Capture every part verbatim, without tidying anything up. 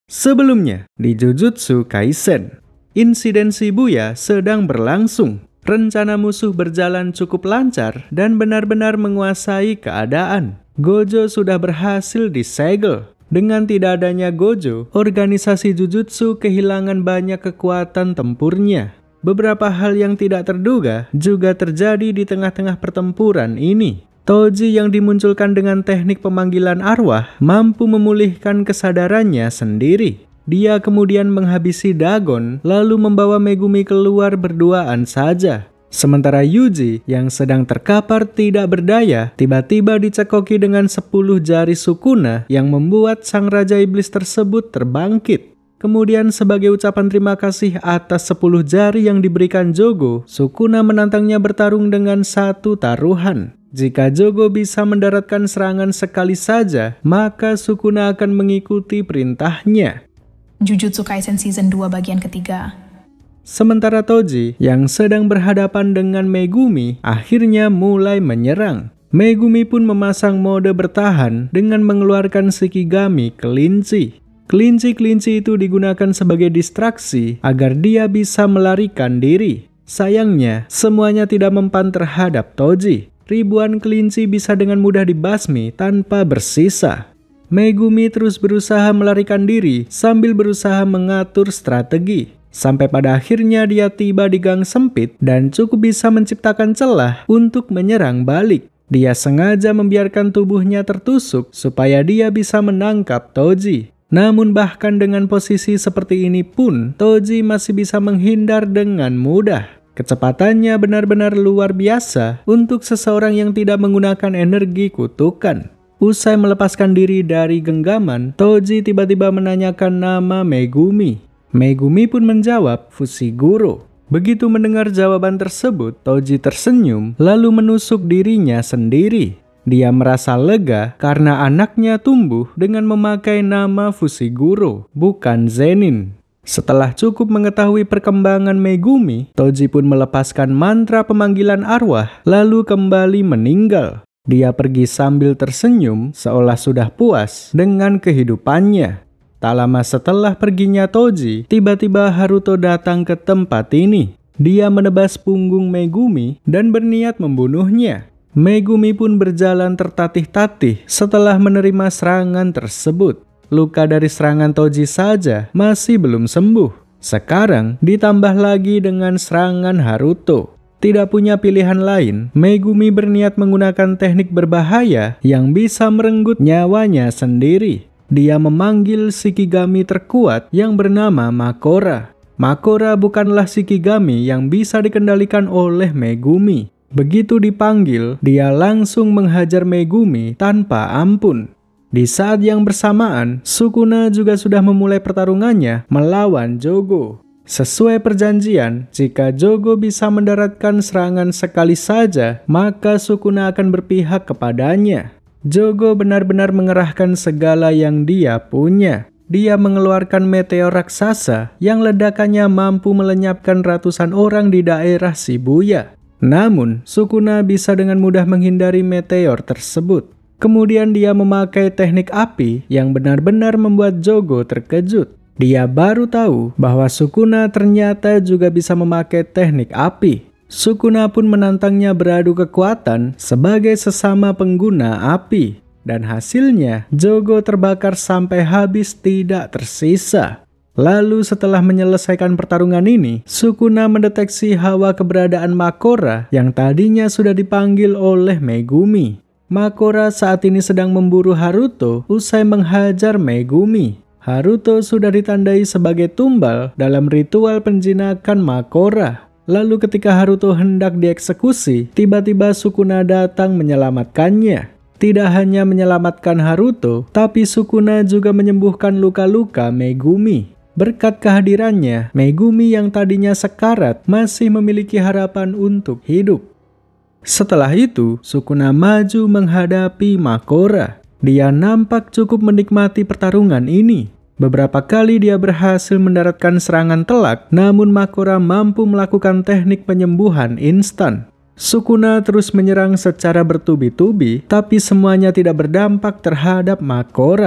Sebelumnya, di Jujutsu Kaisen, insiden Shibuya sedang berlangsung. Rencana musuh berjalan cukup lancar dan benar-benar menguasai keadaan. Gojo sudah berhasil disegel. Dengan tidak adanya Gojo, organisasi Jujutsu kehilangan banyak kekuatan tempurnya. Beberapa hal yang tidak terduga juga terjadi di tengah-tengah pertempuran ini. Toji yang dimunculkan dengan teknik pemanggilan arwah mampu memulihkan kesadarannya sendiri. Dia kemudian menghabisi Dagon lalu membawa Megumi keluar berduaan saja. Sementara Yuji yang sedang terkapar tidak berdaya tiba-tiba dicekoki dengan sepuluh jari Sukuna yang membuat sang Raja Iblis tersebut terbangkit. Kemudian sebagai ucapan terima kasih atas sepuluh jari yang diberikan Jogo, Sukuna menantangnya bertarung dengan satu taruhan. Jika Jogo bisa mendaratkan serangan sekali saja, maka Sukuna akan mengikuti perintahnya. Jujutsu Kaisen Season dua bagian ketiga. Sementara Toji yang sedang berhadapan dengan Megumi akhirnya mulai menyerang. Megumi pun memasang mode bertahan dengan mengeluarkan Shikigami kelinci. Kelinci-kelinci itu digunakan sebagai distraksi agar dia bisa melarikan diri. Sayangnya, semuanya tidak mempan terhadap Toji. Ribuan kelinci bisa dengan mudah dibasmi tanpa bersisa. Megumi terus berusaha melarikan diri sambil berusaha mengatur strategi. Sampai pada akhirnya dia tiba di gang sempit dan cukup bisa menciptakan celah untuk menyerang balik. Dia sengaja membiarkan tubuhnya tertusuk supaya dia bisa menangkap Toji. Namun bahkan dengan posisi seperti ini pun, Toji masih bisa menghindar dengan mudah. Kecepatannya benar-benar luar biasa untuk seseorang yang tidak menggunakan energi kutukan. Usai melepaskan diri dari genggaman, Toji tiba-tiba menanyakan nama Megumi. Megumi pun menjawab, Fushiguro. Begitu mendengar jawaban tersebut, Toji tersenyum lalu menusuk dirinya sendiri. Dia merasa lega karena anaknya tumbuh dengan memakai nama Fushiguro, bukan Zenin. Setelah cukup mengetahui perkembangan Megumi, Toji pun melepaskan mantra pemanggilan arwah lalu kembali meninggal. Dia pergi sambil tersenyum seolah sudah puas dengan kehidupannya. Tak lama setelah perginya Toji, tiba-tiba Haruto datang ke tempat ini. Dia menebas punggung Megumi dan berniat membunuhnya. Megumi pun berjalan tertatih-tatih setelah menerima serangan tersebut. Luka dari serangan Toji saja masih belum sembuh. Sekarang ditambah lagi dengan serangan Haruto. Tidak punya pilihan lain, Megumi berniat menggunakan teknik berbahaya yang bisa merenggut nyawanya sendiri. Dia memanggil Shikigami terkuat yang bernama Makora. Makora bukanlah Shikigami yang bisa dikendalikan oleh Megumi. Begitu dipanggil, dia langsung menghajar Megumi tanpa ampun. Di saat yang bersamaan, Sukuna juga sudah memulai pertarungannya melawan Jogo. Sesuai perjanjian, jika Jogo bisa mendaratkan serangan sekali saja, maka Sukuna akan berpihak kepadanya. Jogo benar-benar mengerahkan segala yang dia punya. Dia mengeluarkan meteor raksasa yang ledakannya mampu melenyapkan ratusan orang di daerah Shibuya. Namun, Sukuna bisa dengan mudah menghindari meteor tersebut. Kemudian dia memakai teknik api yang benar-benar membuat Jogo terkejut. Dia baru tahu bahwa Sukuna ternyata juga bisa memakai teknik api. Sukuna pun menantangnya beradu kekuatan sebagai sesama pengguna api. Dan hasilnya, Jogo terbakar sampai habis tidak tersisa. Lalu setelah menyelesaikan pertarungan ini, Sukuna mendeteksi hawa keberadaan Makora yang tadinya sudah dipanggil oleh Megumi. Makora saat ini sedang memburu Haruto usai menghajar Megumi. Haruto sudah ditandai sebagai tumbal dalam ritual penjinakan Makora. Lalu ketika Haruto hendak dieksekusi, tiba-tiba Sukuna datang menyelamatkannya. Tidak hanya menyelamatkan Haruto, tapi Sukuna juga menyembuhkan luka-luka Megumi. Berkat kehadirannya, Megumi yang tadinya sekarat masih memiliki harapan untuk hidup. Setelah itu, Sukuna maju menghadapi Makora. Dia nampak cukup menikmati pertarungan ini. Beberapa kali dia berhasil mendaratkan serangan telak, namun Makora mampu melakukan teknik penyembuhan instan. Sukuna terus menyerang secara bertubi-tubi, tapi semuanya tidak berdampak terhadap Makora.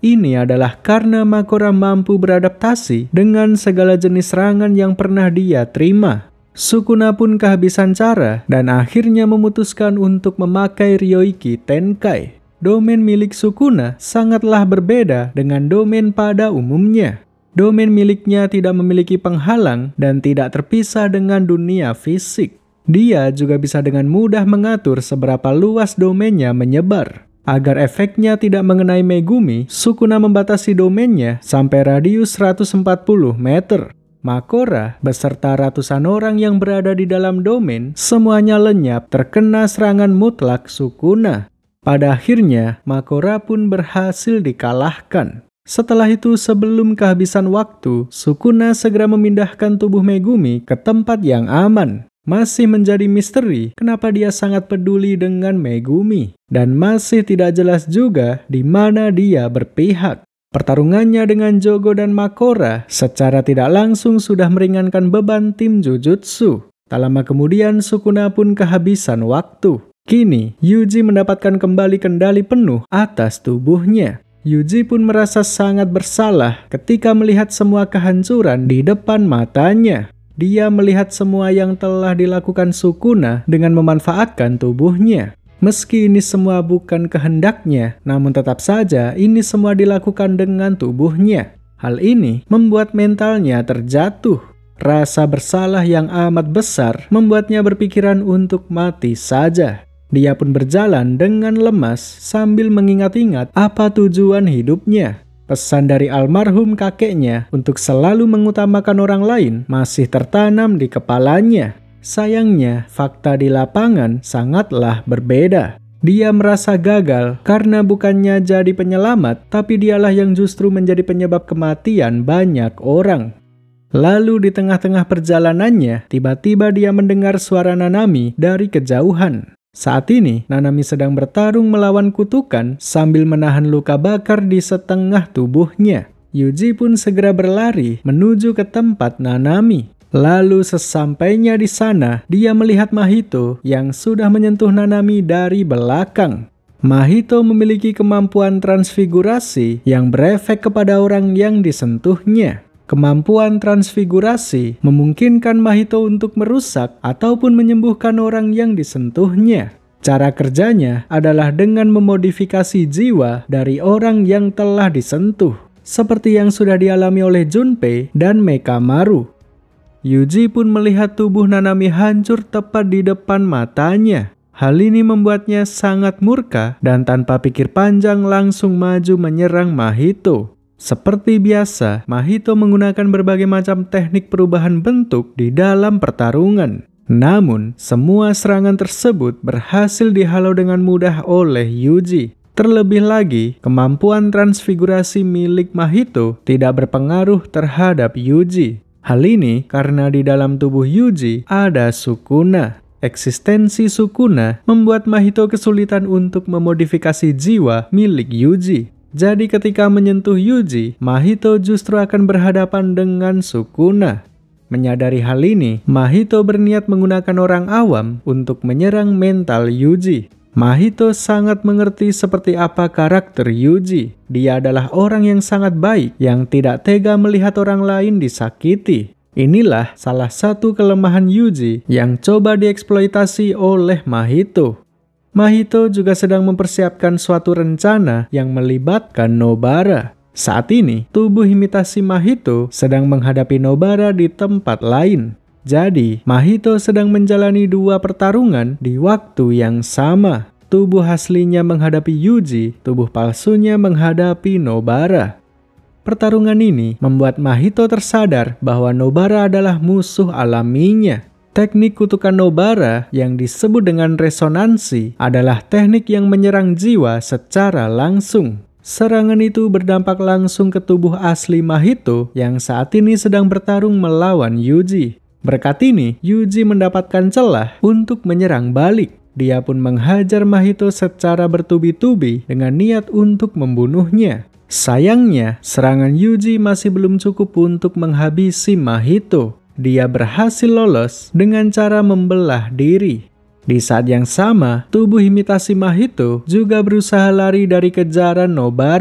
Ini adalah karena Makora mampu beradaptasi dengan segala jenis serangan yang pernah dia terima. Sukuna pun kehabisan cara dan akhirnya memutuskan untuk memakai Ryoiki Tenkai. Domain milik Sukuna sangatlah berbeda dengan domain pada umumnya. Domain miliknya tidak memiliki penghalang dan tidak terpisah dengan dunia fisik. Dia juga bisa dengan mudah mengatur seberapa luas domainnya menyebar. Agar efeknya tidak mengenai Megumi, Sukuna membatasi domainnya sampai radius seratus empat puluh meter. Makora beserta ratusan orang yang berada di dalam domain semuanya lenyap terkena serangan mutlak Sukuna. Pada akhirnya, Makora pun berhasil dikalahkan. Setelah itu, sebelum kehabisan waktu, Sukuna segera memindahkan tubuh Megumi ke tempat yang aman. Masih menjadi misteri kenapa dia sangat peduli dengan Megumi. Dan masih tidak jelas juga di mana dia berpihak. Pertarungannya dengan Jogo dan Makora secara tidak langsung sudah meringankan beban tim Jujutsu. Tak lama kemudian Sukuna pun kehabisan waktu. Kini, Yuji mendapatkan kembali kendali penuh atas tubuhnya. Yuji pun merasa sangat bersalah ketika melihat semua kehancuran di depan matanya. Dia melihat semua yang telah dilakukan Sukuna dengan memanfaatkan tubuhnya. Meski ini semua bukan kehendaknya, namun tetap saja ini semua dilakukan dengan tubuhnya. Hal ini membuat mentalnya terjatuh. Rasa bersalah yang amat besar membuatnya berpikiran untuk mati saja. Dia pun berjalan dengan lemas sambil mengingat-ingat apa tujuan hidupnya. Pesan dari almarhum kakeknya untuk selalu mengutamakan orang lain masih tertanam di kepalanya. Sayangnya, fakta di lapangan sangatlah berbeda. Dia merasa gagal karena bukannya jadi penyelamat, tapi dialah yang justru menjadi penyebab kematian banyak orang. Lalu di tengah-tengah perjalanannya, tiba-tiba dia mendengar suara Nanami dari kejauhan. Saat ini, Nanami sedang bertarung melawan kutukan sambil menahan luka bakar di setengah tubuhnya. Yuji pun segera berlari menuju ke tempat Nanami. Lalu sesampainya di sana, dia melihat Mahito yang sudah menyentuh Nanami dari belakang. Mahito memiliki kemampuan transfigurasi yang berefek kepada orang yang disentuhnya. Kemampuan transfigurasi memungkinkan Mahito untuk merusak ataupun menyembuhkan orang yang disentuhnya. Cara kerjanya adalah dengan memodifikasi jiwa dari orang yang telah disentuh, seperti yang sudah dialami oleh Junpei dan Mekamaru. Yuji pun melihat tubuh Nanami hancur tepat di depan matanya. Hal ini membuatnya sangat murka dan tanpa pikir panjang langsung maju menyerang Mahito. Seperti biasa, Mahito menggunakan berbagai macam teknik perubahan bentuk di dalam pertarungan. Namun, semua serangan tersebut berhasil dihalau dengan mudah oleh Yuji. Terlebih lagi, kemampuan transfigurasi milik Mahito tidak berpengaruh terhadap Yuji. Hal ini karena di dalam tubuh Yuji ada Sukuna. Eksistensi Sukuna membuat Mahito kesulitan untuk memodifikasi jiwa milik Yuji. Jadi ketika menyentuh Yuji, Mahito justru akan berhadapan dengan Sukuna. Menyadari hal ini, Mahito berniat menggunakan orang awam untuk menyerang mental Yuji. Mahito sangat mengerti seperti apa karakter Yuji. Dia adalah orang yang sangat baik, yang tidak tega melihat orang lain disakiti. Inilah salah satu kelemahan Yuji yang coba dieksploitasi oleh Mahito. Mahito juga sedang mempersiapkan suatu rencana yang melibatkan Nobara. Saat ini, tubuh imitasi Mahito sedang menghadapi Nobara di tempat lain. Jadi, Mahito sedang menjalani dua pertarungan di waktu yang sama. Tubuh aslinya menghadapi Yuji, tubuh palsunya menghadapi Nobara. Pertarungan ini membuat Mahito tersadar bahwa Nobara adalah musuh alaminya. Teknik kutukan Nobara yang disebut dengan resonansi adalah teknik yang menyerang jiwa secara langsung. Serangan itu berdampak langsung ke tubuh asli Mahito yang saat ini sedang bertarung melawan Yuji. Berkat ini, Yuji mendapatkan celah untuk menyerang balik. Dia pun menghajar Mahito secara bertubi-tubi dengan niat untuk membunuhnya. Sayangnya, serangan Yuji masih belum cukup untuk menghabisi Mahito. Dia berhasil lolos dengan cara membelah diri. Di saat yang sama, tubuh imitasi Mahito juga berusaha lari dari kejaran Nobara.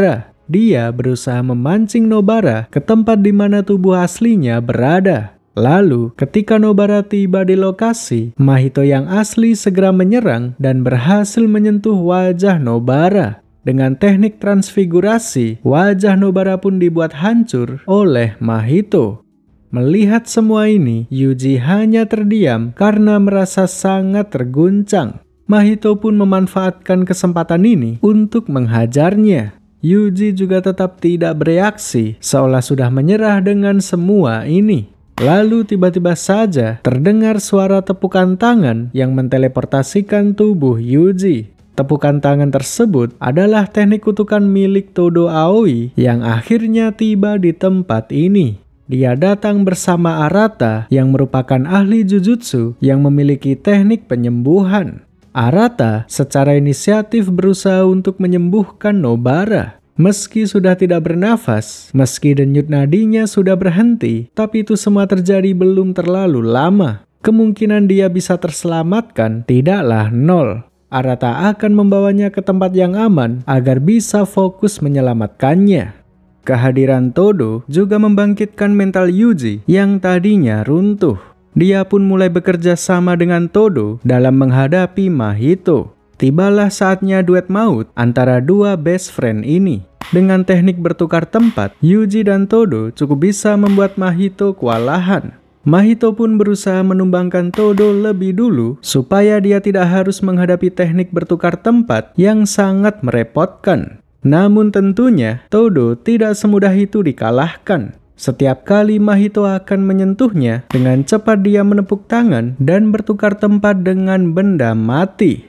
dia berusaha memancing Nobara ke tempat di mana tubuh aslinya berada. Lalu, ketika Nobara tiba di lokasi, Mahito yang asli segera menyerang dan berhasil menyentuh wajah Nobara. Dengan teknik transfigurasi, wajah Nobara pun dibuat hancur oleh Mahito. Melihat semua ini, Yuji hanya terdiam karena merasa sangat terguncang. Mahito pun memanfaatkan kesempatan ini untuk menghajarnya. Yuji juga tetap tidak bereaksi, seolah sudah menyerah dengan semua ini. Lalu tiba-tiba saja terdengar suara tepukan tangan yang menteleportasikan tubuh Yuji. Tepukan tangan tersebut adalah teknik kutukan milik Todo Aoi yang akhirnya tiba di tempat ini. Dia datang bersama Arata yang merupakan ahli jujutsu yang memiliki teknik penyembuhan. Arata secara inisiatif berusaha untuk menyembuhkan Nobara. Meski sudah tidak bernafas, meski denyut nadinya sudah berhenti, tapi itu semua terjadi belum terlalu lama. Kemungkinan dia bisa terselamatkan tidaklah nol. Arata akan membawanya ke tempat yang aman agar bisa fokus menyelamatkannya. Kehadiran Todo juga membangkitkan mental Yuji yang tadinya runtuh. Dia pun mulai bekerja sama dengan Todo dalam menghadapi Mahito. Tibalah saatnya duet maut antara dua best friend ini. Dengan teknik bertukar tempat, Yuji dan Todo cukup bisa membuat Mahito kewalahan. Mahito pun berusaha menumbangkan Todo lebih dulu supaya dia tidak harus menghadapi teknik bertukar tempat yang sangat merepotkan. Namun tentunya Todo tidak semudah itu dikalahkan. Setiap kali Mahito akan menyentuhnya, dengan cepat dia menepuk tangan dan bertukar tempat dengan benda mati.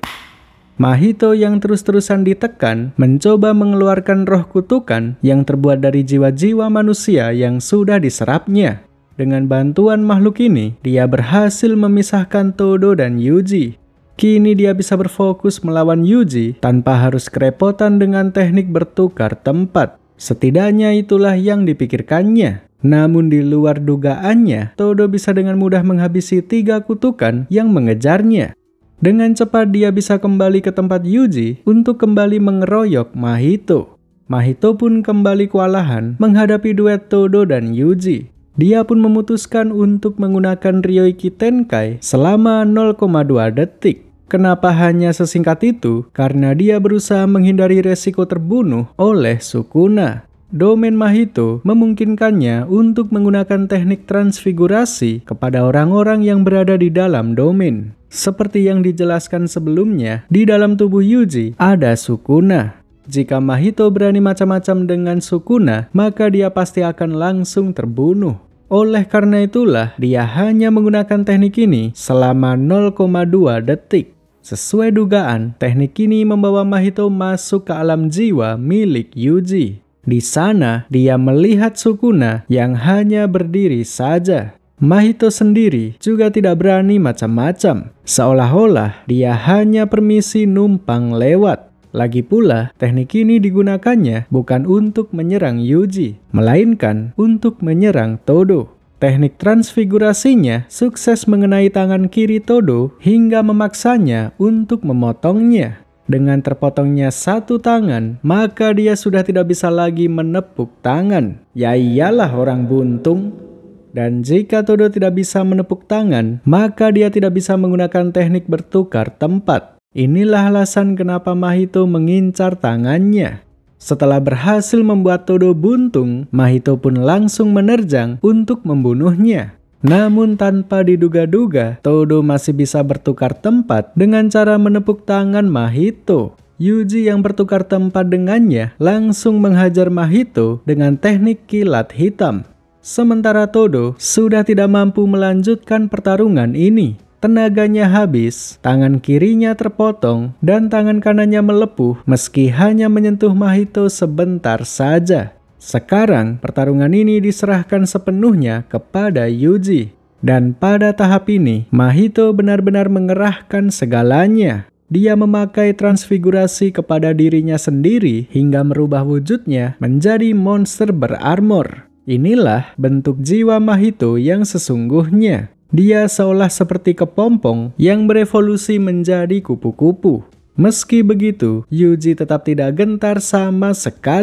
Mahito yang terus-terusan ditekan mencoba mengeluarkan roh kutukan yang terbuat dari jiwa-jiwa manusia yang sudah diserapnya. Dengan bantuan makhluk ini, dia berhasil memisahkan Todo dan Yuji. Kini dia bisa berfokus melawan Yuji tanpa harus kerepotan dengan teknik bertukar tempat. Setidaknya itulah yang dipikirkannya. Namun di luar dugaannya, Todo bisa dengan mudah menghabisi tiga kutukan yang mengejarnya. Dengan cepat dia bisa kembali ke tempat Yuji untuk kembali mengeroyok Mahito. Mahito pun kembali kewalahan menghadapi duet Todo dan Yuji. Dia pun memutuskan untuk menggunakan Ryoiki Tenkai selama nol koma dua detik. Kenapa hanya sesingkat itu? Karena dia berusaha menghindari resiko terbunuh oleh Sukuna. Domain Mahito memungkinkannya untuk menggunakan teknik transfigurasi kepada orang-orang yang berada di dalam domain. Seperti yang dijelaskan sebelumnya, di dalam tubuh Yuji ada Sukuna. Jika Mahito berani macam-macam dengan Sukuna, maka dia pasti akan langsung terbunuh. Oleh karena itulah, dia hanya menggunakan teknik ini selama nol koma dua detik. Sesuai dugaan, teknik ini membawa Mahito masuk ke alam jiwa milik Yuji. Di sana, dia melihat Sukuna yang hanya berdiri saja. Mahito sendiri juga tidak berani macam-macam. Seolah-olah dia hanya permisi numpang lewat. Lagi pula, teknik ini digunakannya bukan untuk menyerang Yuji, melainkan untuk menyerang Todo. Teknik transfigurasinya sukses mengenai tangan kiri Todo hingga memaksanya untuk memotongnya. Dengan terpotongnya satu tangan, maka dia sudah tidak bisa lagi menepuk tangan. Ya iyalah orang buntung. Dan jika Todo tidak bisa menepuk tangan, maka dia tidak bisa menggunakan teknik bertukar tempat. Inilah alasan kenapa Mahito mengincar tangannya. Setelah berhasil membuat Todo buntung, Mahito pun langsung menerjang untuk membunuhnya. Namun tanpa diduga-duga, Todo masih bisa bertukar tempat dengan cara menepuk tangan Mahito. Yuji yang bertukar tempat dengannya langsung menghajar Mahito dengan teknik kilat hitam. Sementara Todo sudah tidak mampu melanjutkan pertarungan ini. Tenaganya habis, tangan kirinya terpotong, dan tangan kanannya melepuh meski hanya menyentuh Mahito sebentar saja. Sekarang, pertarungan ini diserahkan sepenuhnya kepada Yuji. Dan pada tahap ini, Mahito benar-benar mengerahkan segalanya. Dia memakai transfigurasi kepada dirinya sendiri hingga merubah wujudnya menjadi monster berarmor. Inilah bentuk jiwa Mahito yang sesungguhnya. Dia seolah seperti kepompong yang berevolusi menjadi kupu-kupu. Meski begitu, Yuji tetap tidak gentar sama sekali.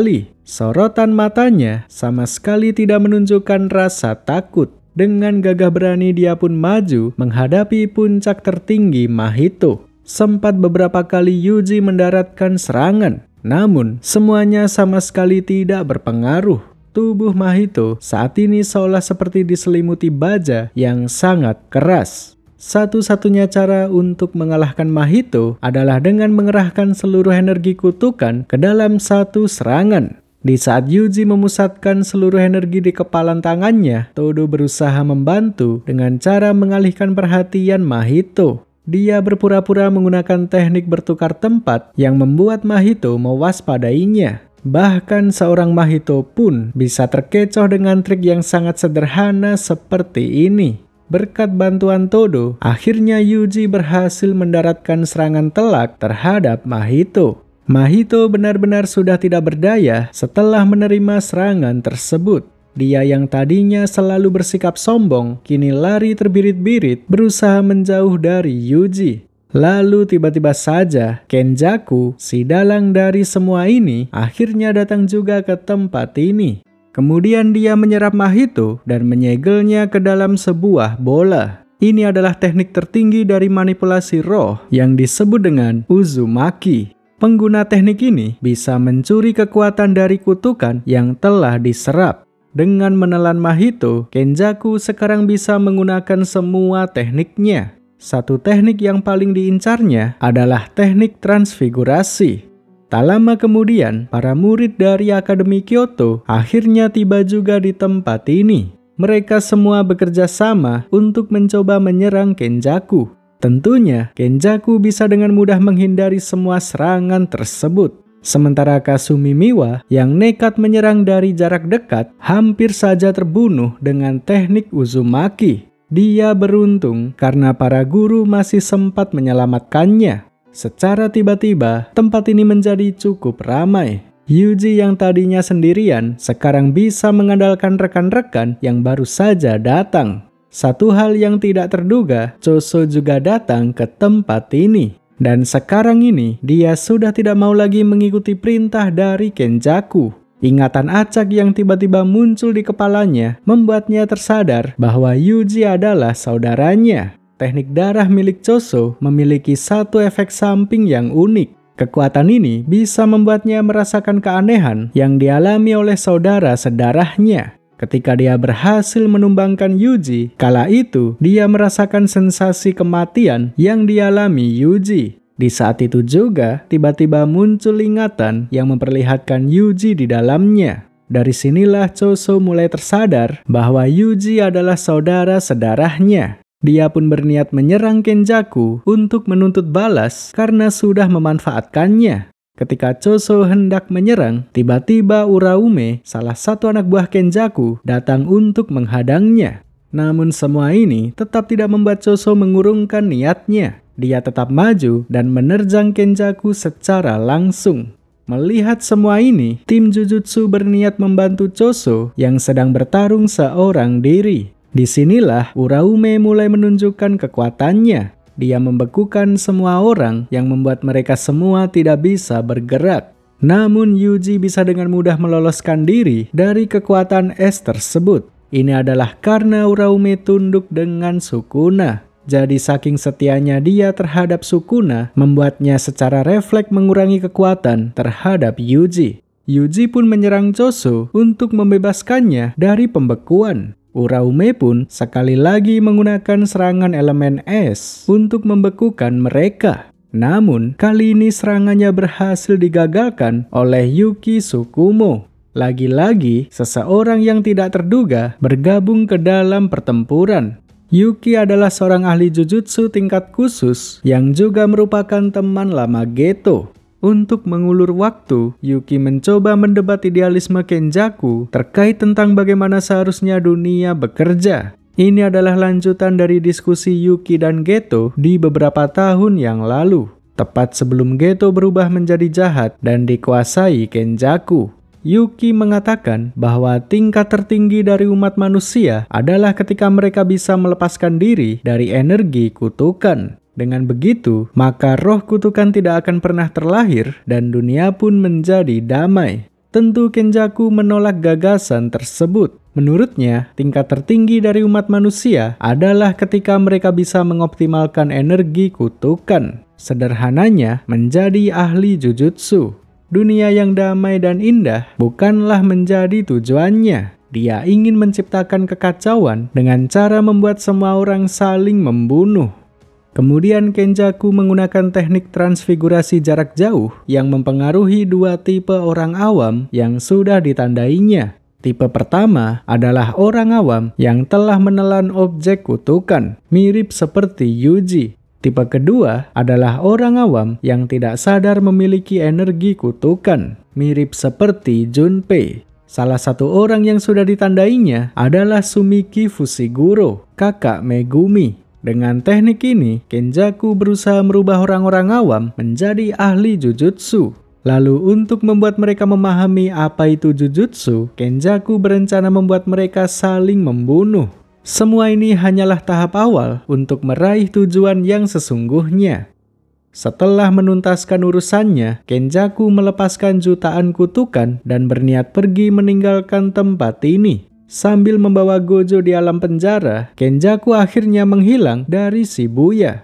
Sorotan matanya sama sekali tidak menunjukkan rasa takut. Dengan gagah berani dia pun maju menghadapi puncak tertinggi Mahito. Sempat beberapa kali Yuji mendaratkan serangan, namun semuanya sama sekali tidak berpengaruh. Tubuh Mahito saat ini seolah seperti diselimuti baja yang sangat keras. Satu-satunya cara untuk mengalahkan Mahito adalah dengan mengerahkan seluruh energi kutukan ke dalam satu serangan. Di saat Yuji memusatkan seluruh energi di kepalan tangannya, Todo berusaha membantu dengan cara mengalihkan perhatian Mahito. Dia berpura-pura menggunakan teknik bertukar tempat yang membuat Mahito mewaspadainya. Bahkan seorang Mahito pun bisa terkecoh dengan trik yang sangat sederhana seperti ini. Berkat bantuan Todo, akhirnya Yuji berhasil mendaratkan serangan telak terhadap Mahito. Mahito benar-benar sudah tidak berdaya setelah menerima serangan tersebut. Dia yang tadinya selalu bersikap sombong, kini lari terbirit-birit berusaha menjauh dari Yuji. Lalu tiba-tiba saja Kenjaku, si dalang dari semua ini, akhirnya datang juga ke tempat ini. Kemudian dia menyerap Mahito dan menyegelnya ke dalam sebuah bola. Ini adalah teknik tertinggi dari manipulasi roh yang disebut dengan Uzumaki. Pengguna teknik ini bisa mencuri kekuatan dari kutukan yang telah diserap. Dengan menelan Mahito, Kenjaku sekarang bisa menggunakan semua tekniknya. Satu teknik yang paling diincarnya adalah teknik transfigurasi. Tak lama kemudian, para murid dari Akademi Kyoto akhirnya tiba juga di tempat ini. Mereka semua bekerja sama untuk mencoba menyerang Kenjaku. Tentunya, Kenjaku bisa dengan mudah menghindari semua serangan tersebut. Sementara Kasumi Miwa yang nekat menyerang dari jarak dekat hampir saja terbunuh dengan teknik Uzumaki. Dia beruntung karena para guru masih sempat menyelamatkannya. Secara tiba-tiba, tempat ini menjadi cukup ramai. Yuji yang tadinya sendirian, sekarang bisa mengandalkan rekan-rekan yang baru saja datang. Satu hal yang tidak terduga, Choso juga datang ke tempat ini. Dan sekarang ini, dia sudah tidak mau lagi mengikuti perintah dari Kenjaku. Ingatan acak yang tiba-tiba muncul di kepalanya membuatnya tersadar bahwa Yuji adalah saudaranya. Teknik darah milik Choso memiliki satu efek samping yang unik. Kekuatan ini bisa membuatnya merasakan keanehan yang dialami oleh saudara sedarahnya. Ketika dia berhasil menumbangkan Yuji, kala itu dia merasakan sensasi kematian yang dialami Yuji. Di saat itu juga, tiba-tiba muncul ingatan yang memperlihatkan Yuji di dalamnya. Dari sinilah Choso mulai tersadar bahwa Yuji adalah saudara sedarahnya. Dia pun berniat menyerang Kenjaku untuk menuntut balas karena sudah memanfaatkannya. Ketika Choso hendak menyerang, tiba-tiba Uraume, salah satu anak buah Kenjaku, datang untuk menghadangnya. Namun semua ini tetap tidak membuat Choso mengurungkan niatnya. Dia tetap maju dan menerjang Kenjaku secara langsung. Melihat semua ini, tim Jujutsu berniat membantu Choso yang sedang bertarung seorang diri. Disinilah Uraume mulai menunjukkan kekuatannya. Dia membekukan semua orang yang membuat mereka semua tidak bisa bergerak. Namun Yuji bisa dengan mudah meloloskan diri dari kekuatan es tersebut. Ini adalah karena Uraume tunduk dengan Sukuna. Jadi saking setianya dia terhadap Sukuna membuatnya secara refleks mengurangi kekuatan terhadap Yuji. Yuji pun menyerang Choso untuk membebaskannya dari pembekuan. Uraume pun sekali lagi menggunakan serangan elemen es untuk membekukan mereka. Namun, kali ini serangannya berhasil digagalkan oleh Yuki Tsukumo. Lagi-lagi, seseorang yang tidak terduga bergabung ke dalam pertempuran. Yuki adalah seorang ahli jujutsu tingkat khusus yang juga merupakan teman lama Geto. Untuk mengulur waktu, Yuki mencoba mendebat idealisme Kenjaku terkait tentang bagaimana seharusnya dunia bekerja. Ini adalah lanjutan dari diskusi Yuki dan Geto di beberapa tahun yang lalu, tepat sebelum Geto berubah menjadi jahat dan dikuasai Kenjaku. Yuki mengatakan bahwa tingkat tertinggi dari umat manusia adalah ketika mereka bisa melepaskan diri dari energi kutukan. Dengan begitu, maka roh kutukan tidak akan pernah terlahir dan dunia pun menjadi damai. Tentu Kenjaku menolak gagasan tersebut. Menurutnya, tingkat tertinggi dari umat manusia adalah ketika mereka bisa mengoptimalkan energi kutukan. Sederhananya, menjadi ahli jujutsu. Dunia yang damai dan indah bukanlah menjadi tujuannya. Dia ingin menciptakan kekacauan dengan cara membuat semua orang saling membunuh. Kemudian Kenjaku menggunakan teknik transfigurasi jarak jauh yang mempengaruhi dua tipe orang awam yang sudah ditandainya. Tipe pertama adalah orang awam yang telah menelan objek kutukan, mirip seperti Yuji. Tipe kedua adalah orang awam yang tidak sadar memiliki energi kutukan, mirip seperti Junpei. Salah satu orang yang sudah ditandainya adalah Sumiki Fushiguro, kakak Megumi. Dengan teknik ini, Kenjaku berusaha merubah orang-orang awam menjadi ahli jujutsu. Lalu untuk membuat mereka memahami apa itu jujutsu, Kenjaku berencana membuat mereka saling membunuh. Semua ini hanyalah tahap awal untuk meraih tujuan yang sesungguhnya. Setelah menuntaskan urusannya, Kenjaku melepaskan jutaan kutukan dan berniat pergi meninggalkan tempat ini. Sambil membawa Gojo di alam penjara, Kenjaku akhirnya menghilang dari Shibuya.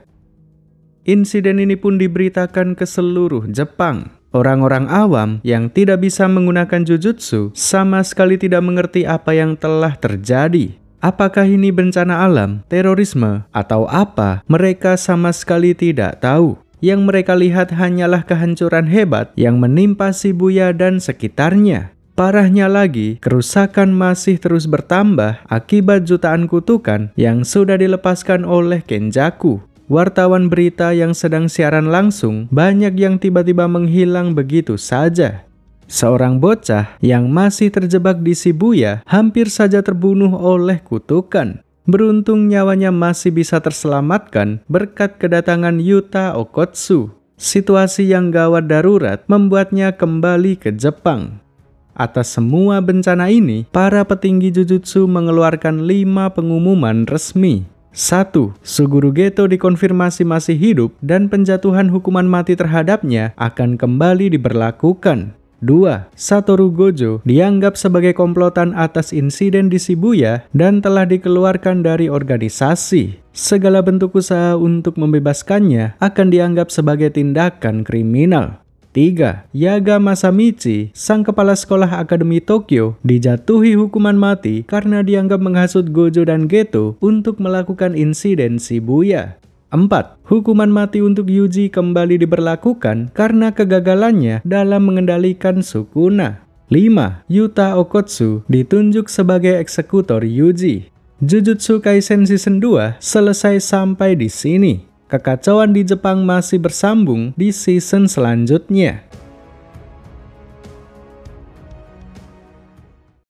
Insiden ini pun diberitakan ke seluruh Jepang. Orang-orang awam yang tidak bisa menggunakan jujutsu sama sekali tidak mengerti apa yang telah terjadi. Apakah ini bencana alam, terorisme, atau apa? Mereka sama sekali tidak tahu. Yang mereka lihat hanyalah kehancuran hebat yang menimpa Shibuya dan sekitarnya. Parahnya lagi, kerusakan masih terus bertambah akibat jutaan kutukan yang sudah dilepaskan oleh Kenjaku. Wartawan berita yang sedang siaran langsung banyak yang tiba-tiba menghilang begitu saja. Seorang bocah yang masih terjebak di Shibuya hampir saja terbunuh oleh kutukan. Beruntung nyawanya masih bisa terselamatkan berkat kedatangan Yuta Okkotsu. Situasi yang gawat darurat membuatnya kembali ke Jepang. Atas semua bencana ini, para petinggi jujutsu mengeluarkan lima pengumuman resmi. satu. Suguru Geto dikonfirmasi masih hidup dan penjatuhan hukuman mati terhadapnya akan kembali diberlakukan. dua. Satoru Gojo dianggap sebagai komplotan atas insiden di Shibuya dan telah dikeluarkan dari organisasi. Segala bentuk usaha untuk membebaskannya akan dianggap sebagai tindakan kriminal. tiga. Yaga Masamichi, sang kepala sekolah Akademi Tokyo, dijatuhi hukuman mati karena dianggap menghasut Gojo dan Geto untuk melakukan insiden Shibuya. empat. Hukuman mati untuk Yuji kembali diberlakukan karena kegagalannya dalam mengendalikan Sukuna. lima. Yuta Okkotsu ditunjuk sebagai eksekutor Yuji. Jujutsu Kaisen Season dua selesai sampai di sini. Kekacauan di Jepang masih bersambung di season selanjutnya.